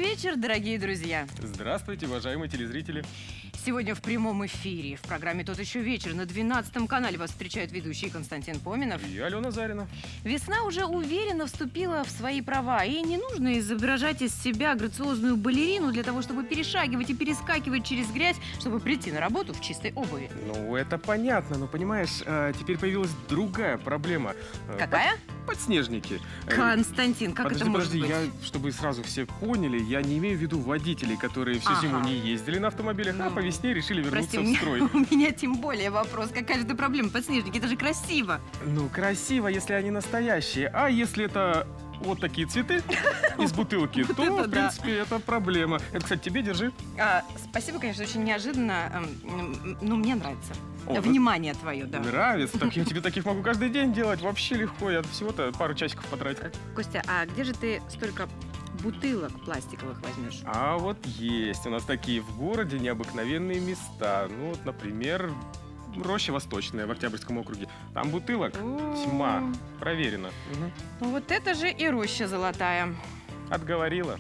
вечер, дорогие друзья! Здравствуйте, уважаемые телезрители! Сегодня в прямом эфире в программе «Тот еще вечер» на 12 канале вас встречают ведущий Константин Поминов И Алена Зарина. Весна уже уверенно вступила в свои права, и не нужно изображать из себя грациозную балерину для того, чтобы перешагивать и перескакивать через грязь, чтобы прийти на работу в чистой обуви. Ну, это понятно, но понимаешь, теперь появилась другая проблема. Какая? Подснежники. Константин, как это может быть? Чтобы сразу все поняли, я не имею в виду водителей, которые всю зиму не ездили на автомобилях, а по весне решили вернуться в строй. У меня тем более вопрос. Какая же ты проблема? Подснежники, это же красиво. Ну, красиво, если они настоящие. А если это вот такие цветы из бутылки, то, в принципе, это проблема. Это, кстати, тебе держи. Спасибо, конечно, очень неожиданно. Но мне нравится. Внимание твое, да. Нравится? Так я тебе таких могу каждый день делать. Вообще легко. Я всего-то пару часиков потратил. Костя, а где же ты столько бутылок пластиковых возьмешь? А вот есть. У нас такие в городе необыкновенные места. Ну, вот, например, Роща Восточная в Октябрьском округе. Там бутылок тьма. Проверено. Угу. Вот это же и Роща Золотая. Отговорила.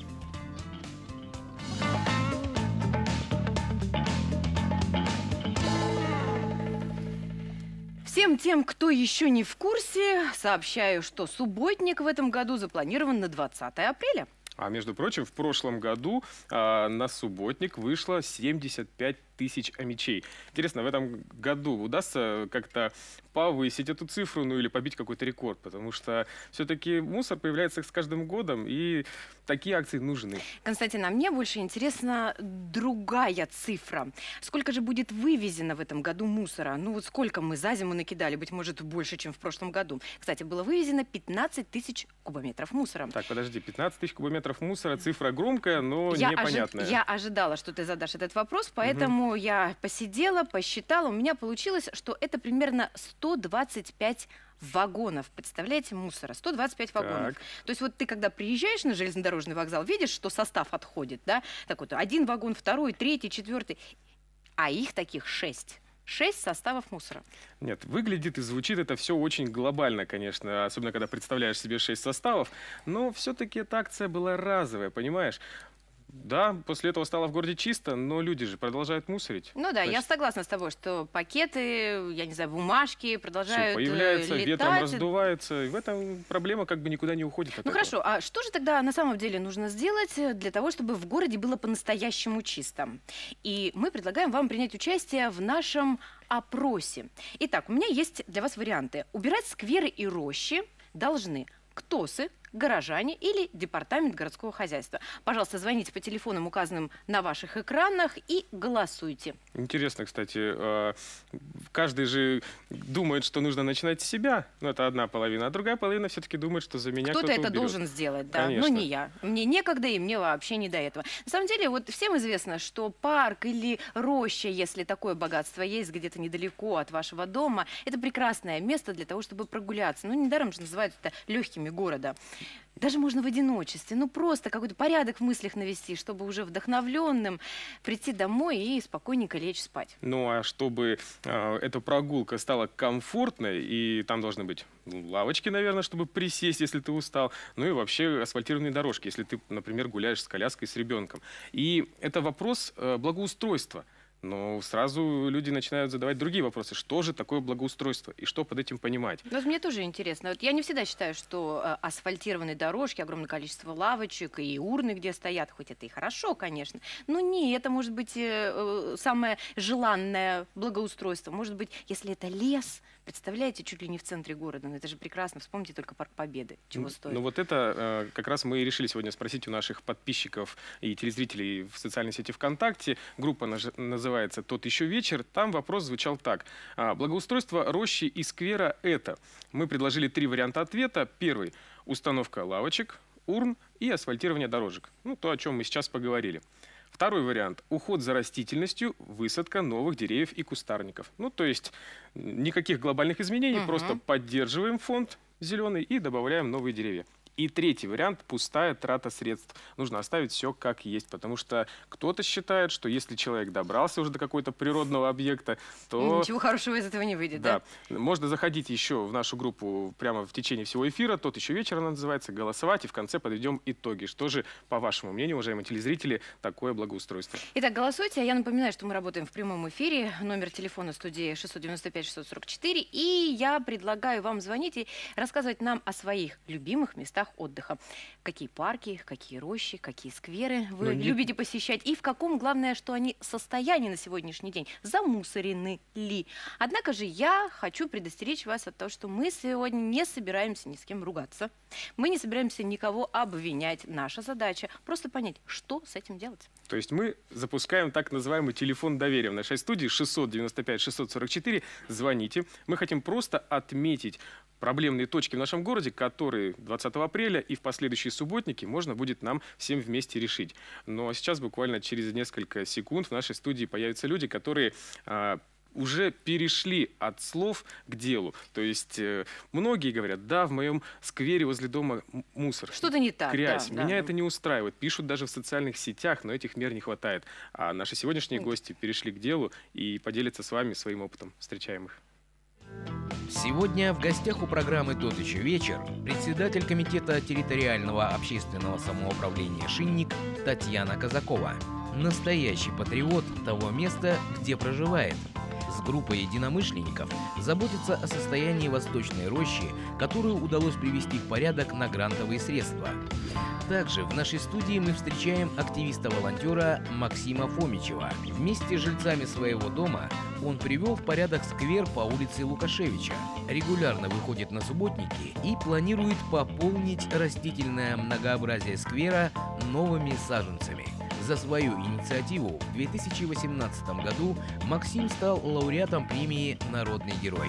Всем тем, кто еще не в курсе, сообщаю, что субботник в этом году запланирован на 20 апреля. А между прочим, в прошлом году на субботник вышло 75 тысяч омичей. Интересно, в этом году удастся как-то повысить эту цифру, ну или побить какой-то рекорд, потому что все-таки мусор появляется с каждым годом, и такие акции нужны. Константин, а мне больше интересна другая цифра. Сколько же будет вывезено в этом году мусора? Ну вот сколько мы за зиму накидали, быть может, больше, чем в прошлом году. Кстати, было вывезено 15 тысяч кубометров мусора. Так, подожди, 15 тысяч кубометров мусора, цифра громкая, но непонятная. Я ожидала, что ты задашь этот вопрос, поэтому я посидела, посчитала, у меня получилось, что это примерно 125 вагонов, представляете, мусора, 125 вагонов. То есть вот ты, когда приезжаешь на железнодорожный вокзал, видишь, что состав отходит, да, так вот, один вагон, второй, третий, четвертый, а их таких 6. 6 составов мусора. Нет, выглядит и звучит это все очень глобально, конечно, особенно когда представляешь себе 6 составов, но все-таки эта акция была разовая, понимаешь? Да, после этого стало в городе чисто, но люди же продолжают мусорить. Ну да, я согласна с тобой, что пакеты, я не знаю, бумажки продолжают появляются, летать. Ветром раздувается, и в этом проблема как бы никуда не уходит от этого. Хорошо, а что же тогда на самом деле нужно сделать для того, чтобы в городе было по-настоящему чисто? И мы предлагаем вам принять участие в нашем опросе. Итак, у меня есть для вас варианты. Убирать скверы и рощи должны ктосы, горожане или департамент городского хозяйства. Пожалуйста, звоните по телефонам, указанным на ваших экранах, и голосуйте. Интересно, кстати, каждый же думает, что нужно начинать с себя, но это одна половина, а другая половина все-таки думает, что за меня кто-то это уберет. должен сделать, да, Конечно. но не я. Мне некогда, и мне вообще не до этого. На самом деле, вот всем известно, что парк или роща, если такое богатство есть где-то недалеко от вашего дома, это прекрасное место для того, чтобы прогуляться. Ну, недаром же называют это легкими города. Даже можно в одиночестве, ну просто какой-то порядок в мыслях навести, чтобы уже вдохновленным прийти домой и спокойненько лечь спать. Ну а чтобы эта прогулка стала комфортной, и там должны быть лавочки, наверное, чтобы присесть, если ты устал, ну и вообще асфальтированные дорожки, если ты, например, гуляешь с коляской, с ребенком. И это вопрос благоустройства. Но сразу люди начинают задавать другие вопросы. Что же такое благоустройство? И что под этим понимать? Вот мне тоже интересно. Вот я не всегда считаю, что асфальтированные дорожки, огромное количество лавочек и урны, где стоят, хоть это и хорошо, конечно, но не это может быть самое желанное благоустройство. Может быть, если это лес, представляете, чуть ли не в центре города. Но это же прекрасно. Вспомните только Парк Победы. Чего стоит. Ну вот это как раз мы и решили сегодня спросить у наших подписчиков и телезрителей в социальной сети ВКонтакте. Группа называется «Тот еще вечер». Там вопрос звучал так. Благоустройство рощи и сквера – это? Мы предложили 3 варианта ответа. Первый – установка лавочек, урн и асфальтирование дорожек. Ну, то, о чем мы сейчас поговорили. Второй вариант – уход за растительностью, высадка новых деревьев и кустарников. Ну, то есть никаких глобальных изменений, просто поддерживаем фонд зеленый и добавляем новые деревья. И третий вариант – пустая трата средств. Нужно оставить все как есть, потому что кто-то считает, что если человек добрался уже до какого-то природного объекта, то… Ничего хорошего из этого не выйдет, да? Да. Можно заходить еще в нашу группу прямо в течение всего эфира. «Тот еще вечер» она называется. Голосовать, и в конце подведем итоги. Что же, по вашему мнению, уважаемые телезрители, такое благоустройство? Итак, голосуйте. Я напоминаю, что мы работаем в прямом эфире. Номер телефона студии 695-644. И я предлагаю вам звонить и рассказывать нам о своих любимых местах отдыха. Какие парки, какие рощи, какие скверы вы любите посещать. И в каком, главное, что они состоянии на сегодняшний день. Замусорены ли? Однако же я хочу предостеречь вас от того, что мы сегодня не собираемся ни с кем ругаться. Мы не собираемся никого обвинять. Наша задача просто понять, что с этим делать. То есть мы запускаем так называемый телефон доверия в нашей студии 695-644. Звоните. Мы хотим просто отметить проблемные точки в нашем городе, которые 20 апреля и в последующие субботники можно будет нам всем вместе решить. Но сейчас буквально через несколько секунд в нашей студии появятся люди, которые уже перешли от слов к делу. То есть многие говорят: да, в моем сквере возле дома мусор. Что-то не так. Грязь. Да, Меня это не устраивает. Пишут даже в социальных сетях, но этих мер не хватает. А наши сегодняшние гости перешли к делу и поделятся с вами своим опытом. Встречаем их. Сегодня в гостях у программы «Тот еще вечер» председатель комитета территориального общественного самоуправления «Шинник» Татьяна Казакова. Настоящий патриот того места, где проживает. С группой единомышленников заботится о состоянии Восточной рощи, которую удалось привести в порядок на грантовые средства. Также в нашей студии мы встречаем активиста-волонтера Максима Фомичева. Вместе с жильцами своего дома он привел в порядок сквер по улице Лукашевича, регулярно выходит на субботники и планирует пополнить растительное многообразие сквера новыми саженцами. За свою инициативу в 2018 году Максим стал лауреатом премии «Народный герой».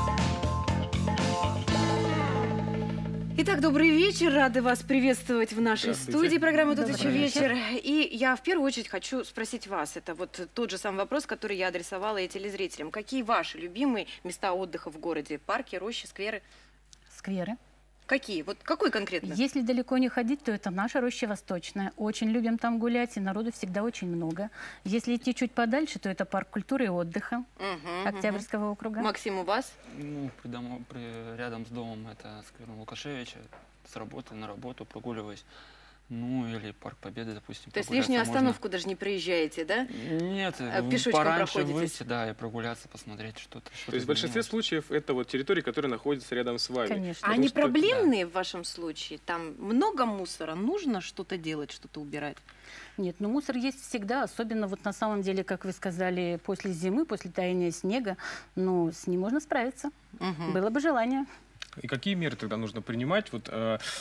Итак, добрый вечер. Рады вас приветствовать в нашей студии программы «Тот еще вечер». И я в первую очередь хочу спросить вас. Это вот тот же самый вопрос, который я адресовала и телезрителям. Какие ваши любимые места отдыха в городе? Парки, рощи, скверы? Скверы. Какие? Вот какой конкретно? Если далеко не ходить, то это наша роща Восточная. Очень любим там гулять, и народу всегда очень много. Если идти чуть подальше, то это парк культуры и отдыха Октябрьского округа. Максим, у вас? Ну, рядом с домом это сквер Лукашевича. С работы на работу прогуливаюсь. Ну, или Парк Победы, допустим. То есть лишнюю остановку даже не проезжаете, да? Нет, пешочком пораньше проходитесь? выйти, да, и прогуляться, посмотреть что-то. То есть в большинстве случаев это вот территории, которые находятся рядом с вами. Конечно. А они проблемные в вашем случае? Там много мусора? Нужно что-то делать, что-то убирать? Нет, но мусор есть всегда, особенно вот на самом деле, как вы сказали, после зимы, после таяния снега, но с ним можно справиться. Было бы желание. И какие меры тогда нужно принимать? Вот,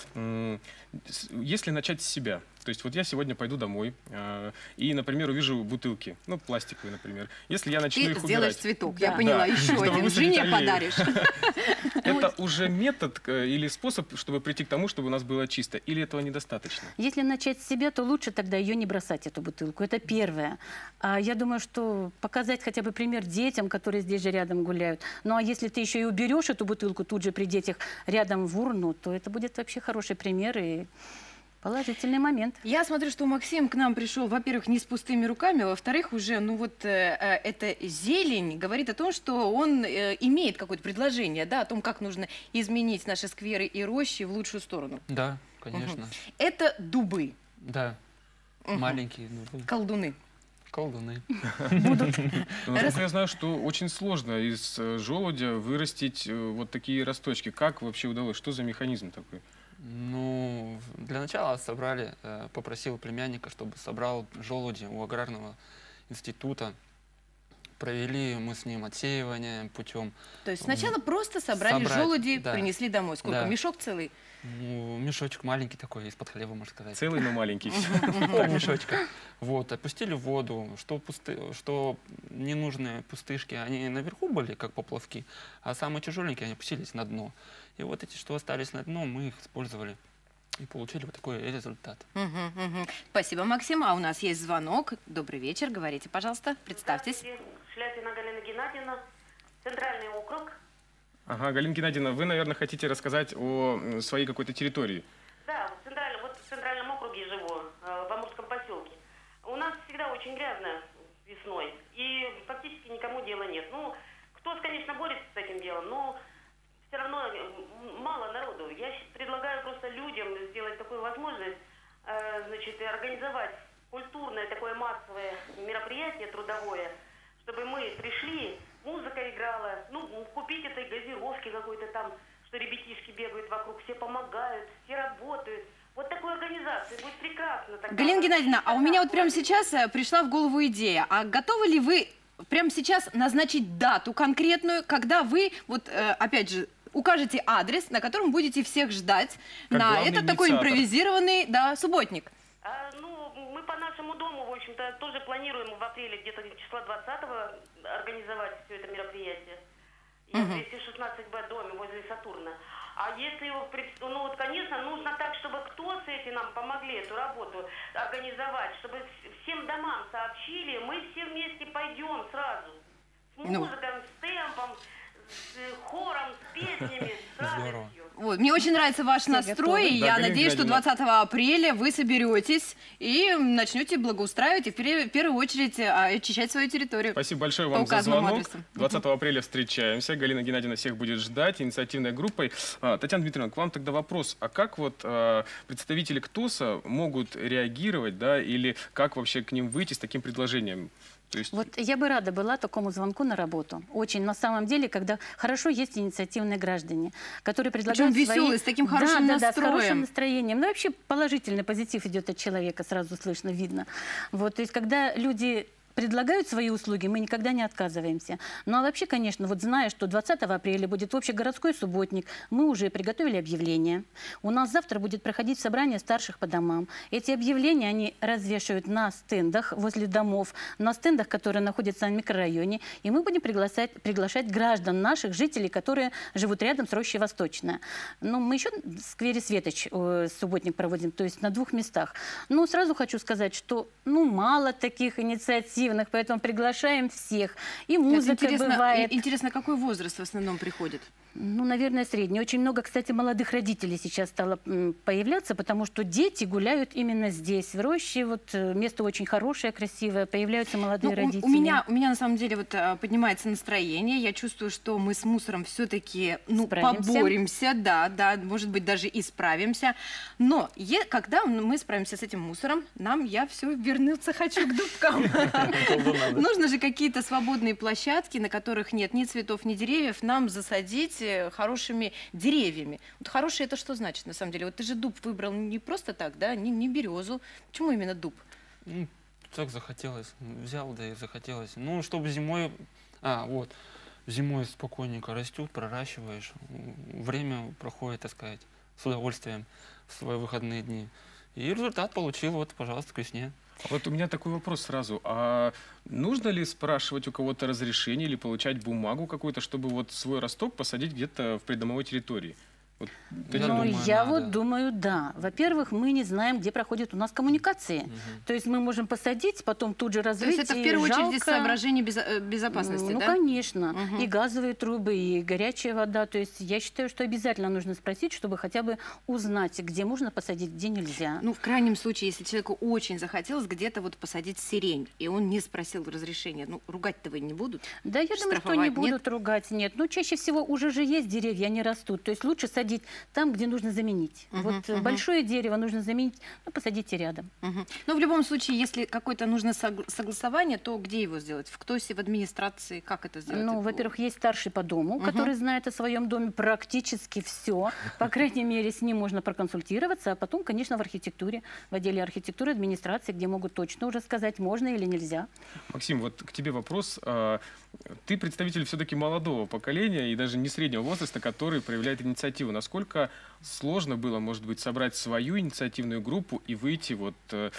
если начать с себя. То есть вот я сегодня пойду домой и, например, увижу бутылки, ну, пластиковые, например. Если я начну их сделаешь убирать… цветок, Да. я поняла, Да, еще чтобы один. высадить Жене аллею. подаришь. Это уже метод или способ, чтобы прийти к тому, чтобы у нас было чисто? Или этого недостаточно? Если начать с себя, то лучше тогда ее не бросать, эту бутылку. Это первое. А я думаю, что показать хотя бы пример детям, которые здесь же рядом гуляют. Ну а если ты еще и уберешь эту бутылку тут же при детях рядом в урну, то это будет вообще хороший пример и положительный момент. Я смотрю, что Максим к нам пришел, во-первых, не с пустыми руками, а во-вторых, уже, ну вот, эта зелень говорит о том, что он имеет какое-то предложение, да, о том, как нужно изменить наши скверы и рощи в лучшую сторону. Да, конечно. Это дубы, Да, маленькие дубы. колдуны. Колдуны. Насколько я знаю, что очень сложно из желудя вырастить вот такие росточки. Как вообще удалось? Что за механизм такой? Ну, для начала собрали, попросил племянника, чтобы собрал желуди у аграрного института. Провели мы с ним отсеивание путем. То есть сначала просто собрали Собрать, желуди, да. принесли домой. Сколько? Да. Мешок целый? Ну, мешочек маленький такой, из-под хлеба, можно сказать. Целый, но маленький. Пол мешочка. Вот, опустили в воду, что ненужные пустышки, они наверху были, как поплавки, а самые тяжеленькие, они опустились на дно. И вот эти, что остались на дно, мы их использовали и получили вот такой результат. Спасибо, Максим. А у нас есть звонок. Добрый вечер. Говорите, пожалуйста. Представьтесь. Шляпина Галина Геннадьевна, Центральный округ. Ага, Галина Геннадьевна, вы, наверное, хотите рассказать о своей какой-то территории. всегда очень грязно весной, и фактически никому дела нет. Ну, кто-то, конечно, борется с этим делом, но все равно мало народу. Я предлагаю просто людям сделать такую возможность, значит, организовать культурное такое массовое мероприятие трудовое, чтобы мы пришли, музыка играла, ну, купить этой газировки какой-то там, что ребятишки бегают вокруг, все помогают, все работают. Вот такой организации будет прекрасно. Галина Геннадьевна, а у меня вот прямо сейчас пришла в голову идея. А готовы ли вы прямо сейчас назначить дату конкретную, когда вы, вот опять же, укажете адрес, на котором будете всех ждать Как на главный этот такой инициатор. импровизированный, да, субботник? Ну, мы по нашему дому, в общем-то, тоже планируем в апреле где-то числа 20-го организовать все это мероприятие. В 216Б доме возле Сатурна. А если, ну вот, конечно, нужно так, чтобы кто с этим нам помогли эту работу организовать, чтобы всем домам сообщили, мы все вместе пойдем сразу. С музыкой, с темпом, с хором, с песнями, с радостью. Вот, мне очень нравится ваш настрой, и Да, я Галина надеюсь, что Геннадьевна. 20 апреля вы соберетесь и начнете благоустраивать и в первую очередь очищать свою территорию. Спасибо большое По вам за указанному звонок. адресу. 20 апреля встречаемся. Галина Геннадьевна всех будет ждать инициативной группой. Татьяна Дмитриевна, к вам тогда вопрос. А как вот представители КТОСа могут реагировать, да, или как вообще к ним выйти с таким предложением? То есть... Вот я бы рада была такому звонку на работу. Очень, на самом деле, когда хорошо есть инициативные граждане, которые предлагают Причем свои... веселые, с таким хорошим да, с настроем. хорошим настроением. Ну, вообще положительный позитив идет от человека, сразу слышно, видно. Вот, то есть, когда люди предлагают свои услуги, мы никогда не отказываемся. Ну а вообще, конечно, вот зная, что 20 апреля будет общегородской субботник, мы уже приготовили объявление. У нас завтра будет проходить собрание старших по домам. Эти объявления они развешивают на стендах возле домов, на стендах, которые находятся в микрорайоне. И мы будем приглашать граждан наших, жителей, которые живут рядом с рощей Восточная. Ну, мы еще в сквере Светоч субботник проводим, то есть на 2 местах. Ну, сразу хочу сказать, что мало таких инициатив, поэтому приглашаем всех. И музыка бывает. Интересно, какой возраст в основном приходит? Ну, наверное, средний. Очень много, кстати, молодых родителей сейчас стало появляться, потому что дети гуляют именно здесь, в роще. Вот место очень хорошее, красивое. Появляются молодые родители. У меня на самом деле вот поднимается настроение. Я чувствую, что мы с мусором все-таки поборемся. Да, может быть, даже и справимся. Но когда мы справимся с этим мусором, я все вернуться хочу к дубкам. Нужно же какие-то свободные площадки, на которых нет ни цветов, ни деревьев, нам засадить хорошими деревьями. Вот хорошее это что значит на самом деле? Вот ты же дуб выбрал не просто так, да, не березу. Почему именно дуб? Ну, так захотелось. Взял, да и захотелось. Ну, чтобы зимой... вот. Зимой спокойненько растет, проращиваешь. Время проходит, так сказать, с удовольствием в свои выходные дни. И результат получил, вот, пожалуйста, к весне. Вот у меня такой вопрос сразу. А нужно ли спрашивать у кого-то разрешение или получать бумагу какую-то, чтобы вот свой росток посадить где-то в придомовой территории? Вот, я думаю, да. Во-первых, мы не знаем, где проходят у нас коммуникации. То есть мы можем посадить, потом тут же разрыть. То есть это в первую очередь из соображений безопасности, да? Ну, конечно. И газовые трубы, и горячая вода. То есть я считаю, что обязательно нужно спросить, чтобы хотя бы узнать, где можно посадить, где нельзя. Ну, в крайнем случае, если человеку очень захотелось где-то вот посадить сирень, и он не спросил разрешения, ну, ругать-то вы не будут? Да, я думаю, что не будут ругать, нет. Ну, чаще всего уже же есть деревья, они растут. То есть лучше садить там, где нужно заменить. Большое дерево нужно заменить, посадите рядом. Но в любом случае, если какое-то нужно согласование, то где его сделать? В КТОСе, в администрации? Как это сделать? Ну, во-первых, есть старший по дому, который знает о своем доме практически все. По крайней мере, с ним можно проконсультироваться, а потом, конечно, в архитектуре, в отделе архитектуры, администрации, где могут точно уже сказать, можно или нельзя. Максим, вот к тебе вопрос. Ты представитель все-таки молодого поколения и даже не среднего возраста, который проявляет инициативу. Насколько сложно было, может быть, собрать свою инициативную группу и выйти вот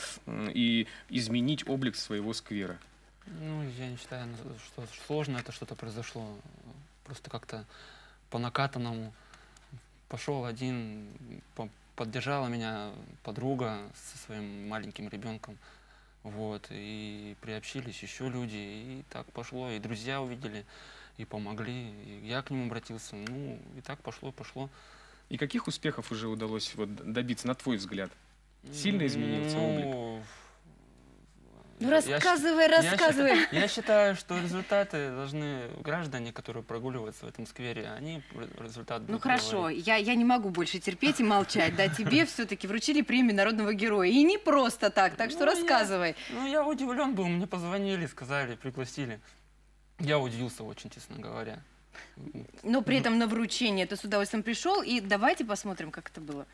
и изменить облик своего сквера? Ну, я не считаю, что сложно это что-то произошло. Просто как-то по накатанному пошел один, поддержала меня подруга со своим маленьким ребенком. Вот, и приобщились еще люди, и так пошло, и друзья увидели, и помогли, и я к ним обратился, ну, и так пошло. И каких успехов уже удалось вот добиться, на твой взгляд? Сильно изменился облик? Ну, рассказывай. Я считаю, что результаты должны граждане, которые прогуливаются в этом сквере, они результат будут Ну хорошо, говорить. я не могу больше терпеть и молчать. Да, тебе все-таки вручили премию народного героя. И не просто так, так что рассказывай. Я удивлен был, мне позвонили, сказали, пригласили. Я удивился очень, честно говоря. Но при этом на вручение ты с удовольствием пришел. И давайте посмотрим, как это было.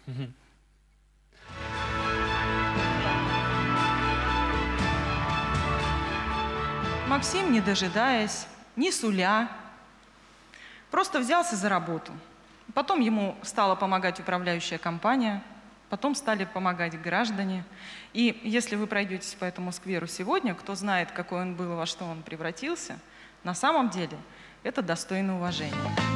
Максим, не дожидаясь, не суля, просто взялся за работу. Потом ему стала помогать управляющая компания, потом стали помогать граждане. И если вы пройдетесь по этому скверу сегодня, кто знает, какой он был и во что он превратился, на самом деле это достойно уважения.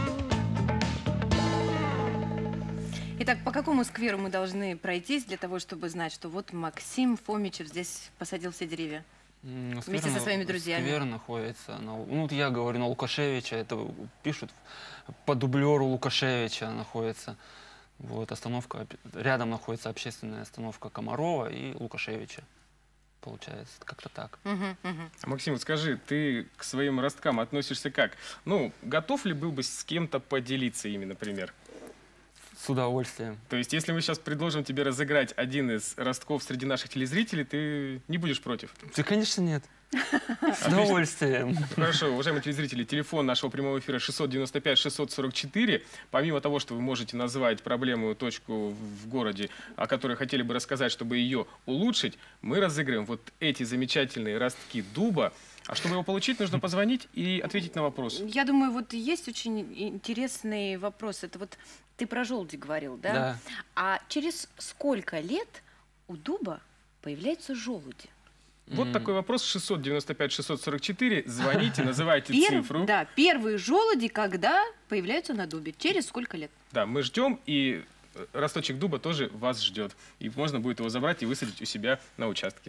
Итак, по какому скверу мы должны пройтись для того, чтобы знать, что вот Максим Фомичев здесь посадил все деревья? Вместе со своими друзьями. Сквер находится, ну я говорю, на Лукашевича, это пишут, по дублеру Лукашевича находится. Вот, остановка, рядом находится общественная остановка Комарова и Лукашевича. Получается, как-то так. Максим, вот скажи, ты к своим росткам относишься как? Ну, готов ли был бы с кем-то поделиться ими, например? С удовольствием. То есть, если мы сейчас предложим тебе разыграть один из ростков среди наших телезрителей, ты не будешь против? Да, конечно, нет. С удовольствием. Хорошо, уважаемые телезрители, телефон нашего прямого эфира 695-644. Помимо того, что вы можете назвать проблемную точку в городе, о которой хотели бы рассказать, чтобы ее улучшить, мы разыграем вот эти замечательные ростки дуба. А чтобы его получить, нужно позвонить и ответить на вопрос. Я думаю, вот есть очень интересный вопрос. Это вот ты про желуди говорил, да? Да. А через сколько лет у дуба появляются желуди? Вот такой вопрос. 695-644. Звоните, называйте цифру. Да, первые желуди, когда появляются на дубе? Через сколько лет? Да, мы ждем, и росточек дуба тоже вас ждет. И можно будет его забрать и высадить у себя на участке.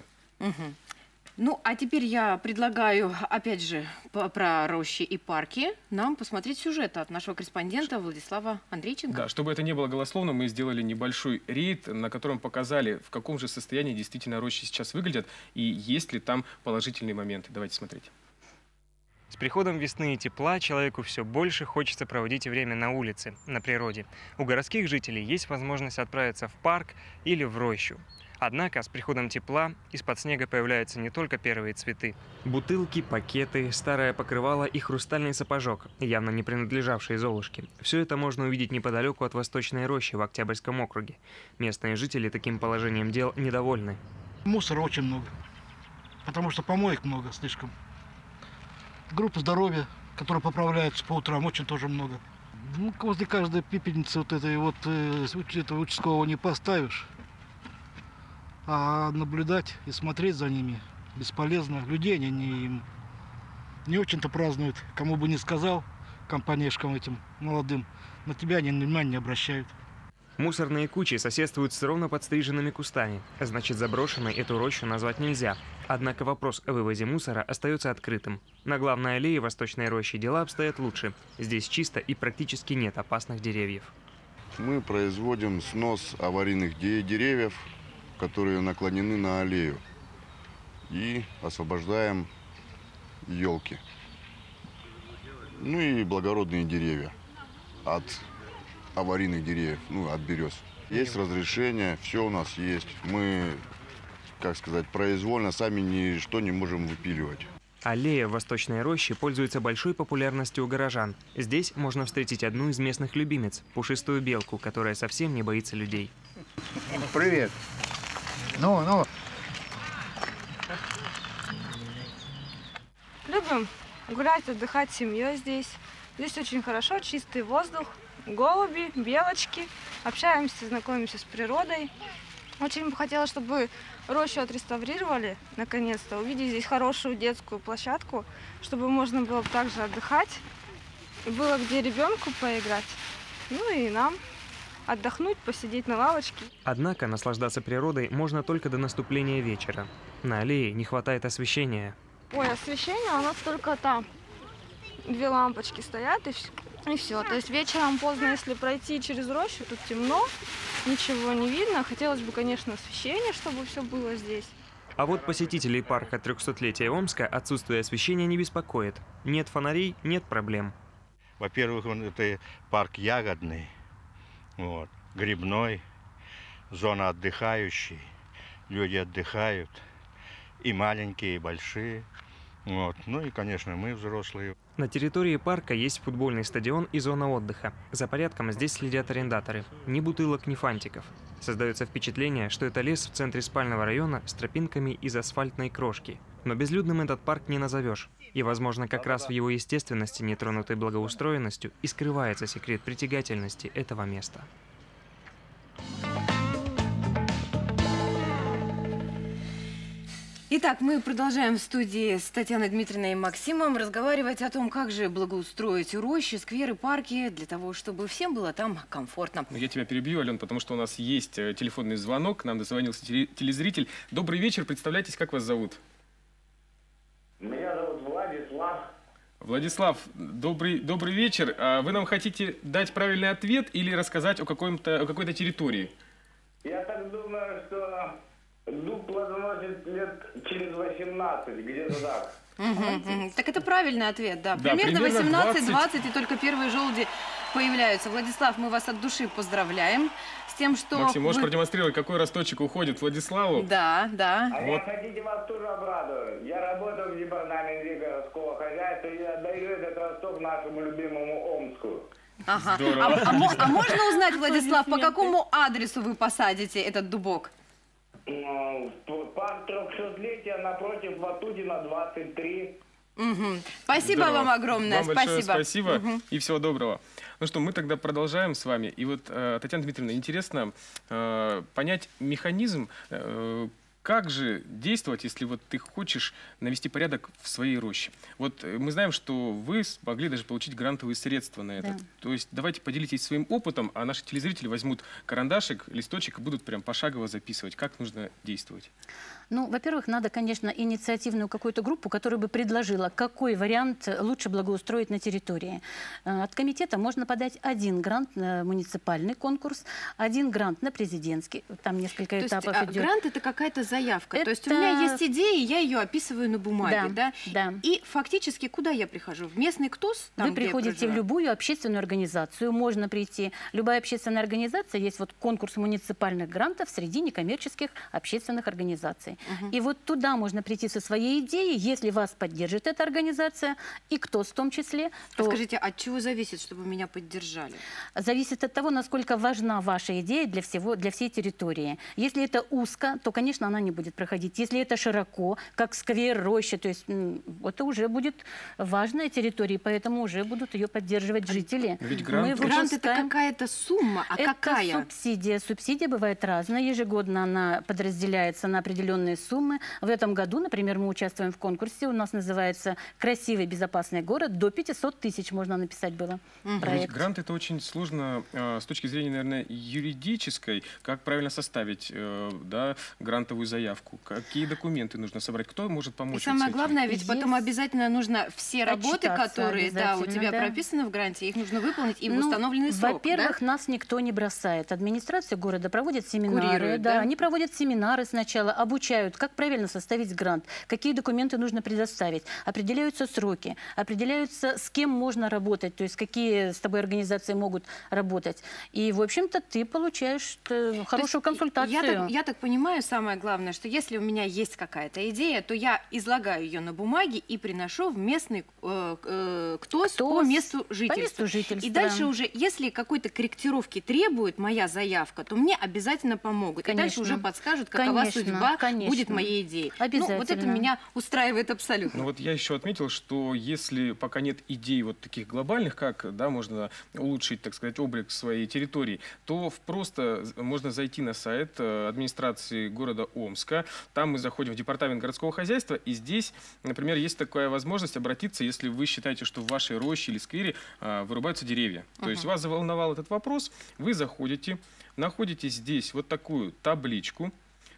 Ну, а теперь я предлагаю, опять же, про рощи и парки нам посмотреть сюжет от нашего корреспондента Владислава Андрейченко. Да, чтобы это не было голословно, мы сделали небольшой рейд, на котором показали, в каком же состоянии действительно рощи сейчас выглядят и есть ли там положительные моменты. Давайте смотреть. С приходом весны и тепла человеку все больше хочется проводить время на улице, на природе. У городских жителей есть возможность отправиться в парк или в рощу. Однако с приходом тепла из-под снега появляются не только первые цветы. Бутылки, пакеты, старое покрывало и хрустальный сапожок, явно не принадлежавший Золушке. Все это можно увидеть неподалеку от Восточной рощи в Октябрьском округе. Местные жители таким положением дел недовольны. Мусора очень много, потому что помоек много слишком. Группы здоровья, которые поправляются по утрам, очень тоже много. Ну, возле каждой пепельницы вот этой вот этого участкового не поставишь. А наблюдать и смотреть за ними бесполезно. Людей они не очень-то празднуют. Кому бы ни сказал, компанейшкам этим молодым, на тебя они внимания не обращают. Мусорные кучи соседствуют с ровно подстриженными кустами. Значит, заброшенной эту рощу назвать нельзя. Однако вопрос о вывозе мусора остается открытым. На главной аллее Восточной рощи дела обстоят лучше. Здесь чисто и практически нет опасных деревьев. Мы производим снос аварийных деревьев, которые наклонены на аллею, и освобождаем елки. Ну и благородные деревья от аварийных деревьев, ну, от берез. Есть разрешение, все у нас есть. Мы, как сказать, произвольно сами ничто не можем выпиливать. Аллея в Восточной роще пользуется большой популярностью у горожан. Здесь можно встретить одну из местных любимец – пушистую белку, которая совсем не боится людей. Привет. Ну. Любим гулять, отдыхать с семьей здесь. Здесь очень хорошо, чистый воздух, голуби, белочки. Общаемся, знакомимся с природой. Очень бы хотелось, чтобы рощу отреставрировали, наконец-то. Увидеть здесь хорошую детскую площадку, чтобы можно было также отдыхать. И было где ребенку поиграть. Ну и нам отдохнуть, посидеть на лавочке. Однако наслаждаться природой можно только до наступления вечера. На аллее не хватает освещения. Ой, освещение у нас только там. 2 лампочки стоят и все. То есть вечером поздно, если пройти через рощу, тут темно, ничего не видно. Хотелось бы, конечно, освещение, чтобы все было здесь. А вот посетителей парка 300-летия Омска отсутствие освещения не беспокоит. Нет фонарей – нет проблем. Во-первых, это парк ягодный, вот, грибной, зона отдыхающей, люди отдыхают, и маленькие, и большие. Вот. Ну и, конечно, мы взрослые. На территории парка есть футбольный стадион и зона отдыха. За порядком здесь следят арендаторы. Ни бутылок, ни фантиков. Создается впечатление, что это лес в центре спального района с тропинками из асфальтной крошки. Но безлюдным этот парк не назовешь. И, возможно, как раз в его естественности, нетронутой благоустроенностью, и скрывается секрет притягательности этого места. Итак, мы продолжаем в студии с Татьяной Дмитриевной и Максимом разговаривать о том, как же благоустроить рощи, скверы, парки, для того, чтобы всем было там комфортно. Я тебя перебью, Ален, потому что у нас есть телефонный звонок, к нам дозвонился телезритель. Добрый вечер, представляйтесь, как вас зовут? Меня зовут Владислав. Владислав, добрый вечер. Вы нам хотите дать правильный ответ или рассказать о какой-то территории? Я так думаю, что дуб плодоносит лет через 18, где-то так. Так это правильный ответ, да. Примерно 18-20, и только первые желуди появляются. Владислав, мы вас от души поздравляем с тем, что... Максим, можешь продемонстрировать, какой росточек уходит Владиславу? Да, да. А вот. Хотите, вас тоже обрадую. Я работаю в департаменте городского хозяйства, и я даю этот росток нашему любимому Омску. Ага. А можно узнать, Владислав, по какому адресу вы посадите этот дубок? Парк 300-летия напротив Ватутина, 23. Спасибо вам огромное. Вам большое спасибо и всего доброго. Ну что, мы тогда продолжаем с вами. И вот, Татьяна Дмитриевна, интересно понять механизм, как же действовать, если вот ты хочешь навести порядок в своей роще. Вот мы знаем, что вы смогли даже получить грантовые средства на это. Да. То есть давайте поделитесь своим опытом, а наши телезрители возьмут карандашик, листочек и будут прям пошагово записывать, как нужно действовать. Ну, во-первых, надо, конечно, инициативную какую-то группу, которая бы предложила, какой вариант лучше благоустроить на территории. От комитета можно подать один грант на муниципальный конкурс, один грант на президентский. Там несколько этапов идет. Грант – это какая-то заявка. То есть у меня есть идея, я ее описываю на бумаге, да? Да. И фактически куда я прихожу? В местный КТОС? Вы приходите в любую общественную организацию, можно прийти. Любая общественная организация, есть вот конкурс муниципальных грантов среди некоммерческих общественных организаций. И вот туда можно прийти со своей идеей, если вас поддержит эта организация, и КТОС в том числе. То... Скажите, от чего зависит, чтобы меня поддержали? Зависит от того, насколько важна ваша идея для всей территории. Если это узко, то, конечно, она не будет проходить. Если это широко, как сквер, роща, то есть это уже будет важная территория, поэтому уже будут ее поддерживать жители. Ведь грант это какая-то сумма, а какая? Это субсидия. Субсидия бывает разная. Ежегодно она подразделяется на определенные суммы. В этом году, например, мы участвуем в конкурсе, у нас называется «Красивый, безопасный город». До 500 тысяч можно написать было проект. Грант – это очень сложно с точки зрения, наверное, юридической. Как правильно составить грантовую заявку? Какие документы нужно собрать? Кто может помочь? И самое главное, ведь потом обязательно нужно все работы, которые у тебя прописаны в гранте, их нужно выполнить и в установленный срок. Во-первых, нас никто не бросает. Администрация города проводит семинары. Они проводят семинары сначала, обучают, как правильно составить грант, какие документы нужно предоставить. Определяются сроки, определяются, с кем можно работать, то есть какие с тобой организации могут работать. И, в общем-то, ты получаешь хорошую консультацию. Я так понимаю, самое главное, что если у меня есть какая-то идея, то я излагаю ее на бумаге и приношу в местный КТОС по месту жительства. И дальше уже, если какой-то корректировки требует моя заявка, то мне обязательно помогут. Конечно. И дальше уже подскажут, какова судьба будет моей идеей. Обязательно. Ну, вот это меня устраивает абсолютно. Ну вот я еще отметил, что если пока нет идей вот таких глобальных, как можно улучшить, так сказать, облик своей территории, то просто можно зайти на сайт администрации города Омска. Там мы заходим в департамент городского хозяйства, и здесь, например, есть такая возможность обратиться, если вы считаете, что в вашей роще или сквере вырубаются деревья. То есть вас заволновал этот вопрос, вы заходите, находите здесь вот такую табличку.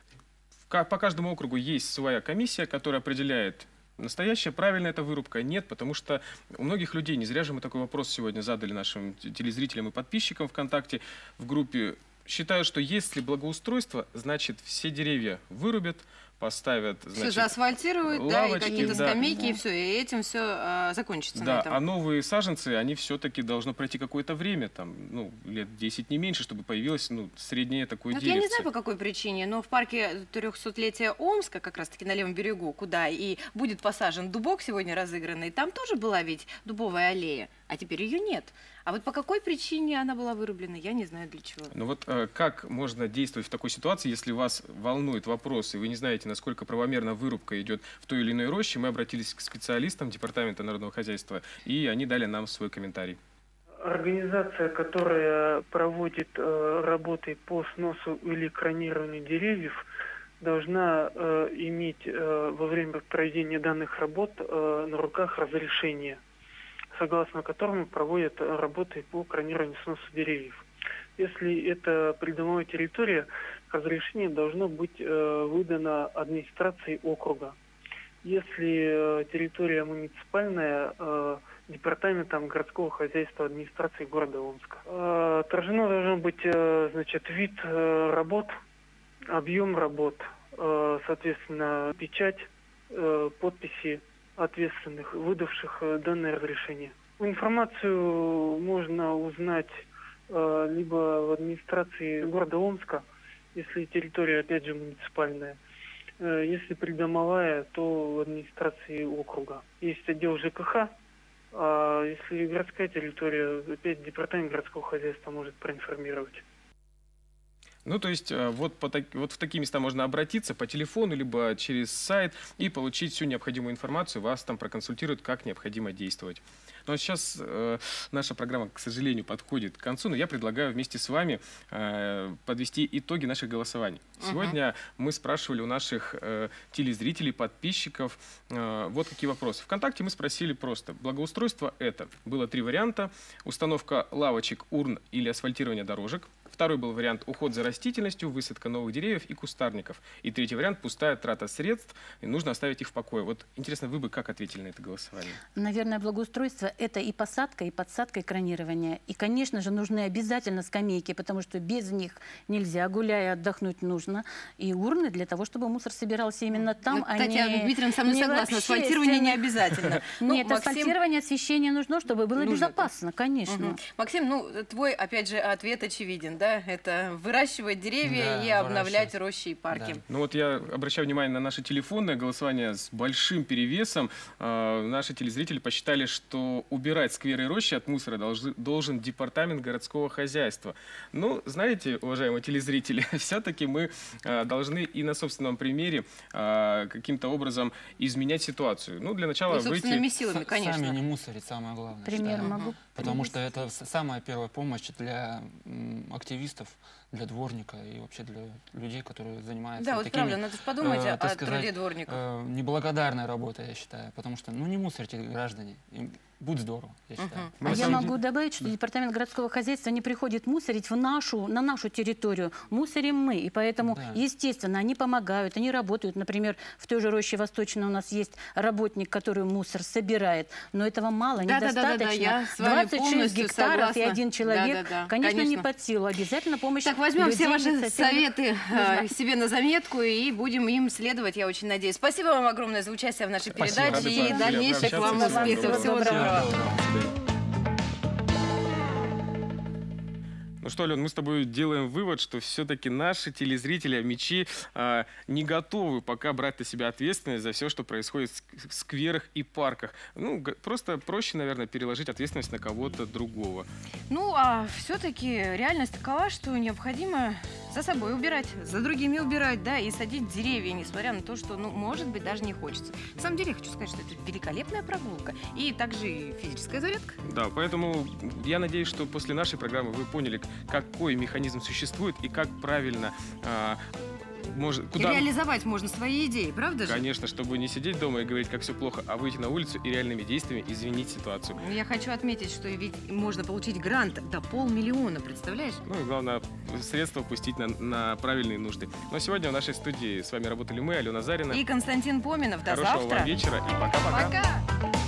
По каждому округу есть своя комиссия, которая определяет, настоящая, правильная эта вырубка, нет, потому что у многих людей, не зря же мы такой вопрос сегодня задали нашим телезрителям и подписчикам ВКонтакте в группе, считают, что если благоустройство, значит все деревья вырубят, поставят, Все значит, заасфальтируют, лавочки, да, и какие-то да. скамейки, и все, и этим все закончится на Да, этом. а новые саженцы, они все-таки должно пройти какое-то время, там, ну, лет 10 не меньше, чтобы появилось, ну, среднее такое Вот деревце. я не знаю, по какой причине, но в парке 300-летия Омска, как раз-таки на левом берегу, куда и будет посажен дубок сегодня разыгранный, там тоже была ведь дубовая аллея, а теперь ее нет. А вот по какой причине она была вырублена, я не знаю для чего. Ну вот как можно действовать в такой ситуации, если вас волнует вопрос, и вы не знаете, насколько правомерно вырубка идет в той или иной роще? Мы обратились к специалистам Департамента народного хозяйства, и они дали нам свой комментарий. Организация, которая проводит работы по сносу или кронированию деревьев, должна иметь во время проведения данных работ на руках разрешение, согласно которому проводят работы по кронированию и сносу деревьев. Если это придомовая территория, разрешение должно быть выдано администрацией округа. Если территория муниципальная, департаментом городского хозяйства администрации города Омска. Отражено должно быть, значит, вид работ, объем работ, соответственно, печать, подписи ответственных, выдавших данное разрешение. Информацию можно узнать либо в администрации города Омска, если территория, опять же, муниципальная. Если придомовая, то в администрации округа. Есть отдел ЖКХ, а если городская территория, опять департамент городского хозяйства может проинформировать. Ну, то есть вот в такие места можно обратиться по телефону, либо через сайт и получить всю необходимую информацию. Вас там проконсультируют, как необходимо действовать. Ну, а сейчас наша программа, к сожалению, подходит к концу, но я предлагаю вместе с вами подвести итоги наших голосований. Сегодня мы спрашивали у наших телезрителей, подписчиков вот какие вопросы. Вконтакте мы спросили просто: благоустройство это? Было 3 варианта. Установка лавочек, урн или асфальтирование дорожек. Второй был вариант: уход за растительностью, высадка новых деревьев и кустарников. И третий вариант: пустая трата средств, и нужно оставить их в покое. Вот интересно, вы бы как ответили на это голосование? Наверное, благоустройство – это и посадка, и подсадка, и кронирование. И, конечно же, нужны обязательно скамейки, потому что без них нельзя, гуляя, отдохнуть нужно. И урны для того, чтобы мусор собирался именно там, а не... Татьяна Дмитриевна со мной согласна, асфальтирование не обязательно. Нет, асфальтирование, освещение нужно, чтобы было безопасно, конечно. Максим, ну, твой, опять же, ответ очевиден, да? Это выращивать деревья и обновлять рощи и парки. Да. Ну вот я обращаю внимание на наше телефонное голосование с большим перевесом. Наши телезрители посчитали, что убирать скверы и рощи от мусора должен департамент городского хозяйства. Ну, знаете, уважаемые телезрители, все-таки мы должны и на собственном примере каким-то образом изменять ситуацию. Ну, для начала выйти... собственными силами, конечно. Сами не мусорить, самое главное. Пример могу. Потому что это самая первая помощь для активистов, для дворника и вообще для людей, которые занимаются да, вот такими, правда, надо подумать о сказать, труде дворников. Неблагодарной работой, я считаю. Потому что, ну, не мусорите, граждане. Будет здорово, я считаю. А я могу добавить, что департамент городского хозяйства не приходит мусорить на нашу территорию. Мусорим мы. И поэтому, естественно, они помогают, они работают. Например, в той же роще Восточной у нас есть работник, который мусор собирает. Но этого мало, недостаточно. Я с вами 26 гектаров согласна. И 1 человек, конечно, не под силу. Обязательно помощь. Так, возьмем все ваши советы себе на заметку и будем им следовать, я очень надеюсь. Спасибо вам огромное за участие в нашей передаче и дальнейших вам успехов. Всего доброго. Ну что, Ален, мы с тобой делаем вывод, что все-таки наши телезрители, омичи, не готовы пока брать на себя ответственность за все, что происходит в скверах и парках. Ну, просто проще, наверное, переложить ответственность на кого-то другого. Ну, а все-таки реальность такова, что необходимо за собой убирать, за другими убирать, да, и садить деревья, несмотря на то, что, ну, может быть, даже не хочется. На самом деле, я хочу сказать, что это великолепная прогулка и также и физическая зарядка. Да, поэтому я надеюсь, что после нашей программы вы поняли, какой механизм существует и как правильно реализовать можно свои идеи, правда же? Конечно, чтобы не сидеть дома и говорить, как все плохо, а выйти на улицу и реальными действиями изменить ситуацию. Я хочу отметить, что ведь можно получить грант до 500 000, представляешь? Ну и главное, средства пустить на правильные нужды. Но сегодня в нашей студии с вами работали мы, Алена Зарина и Константин Поминов. До Хорошего завтра. вам вечера и пока-пока. Пока!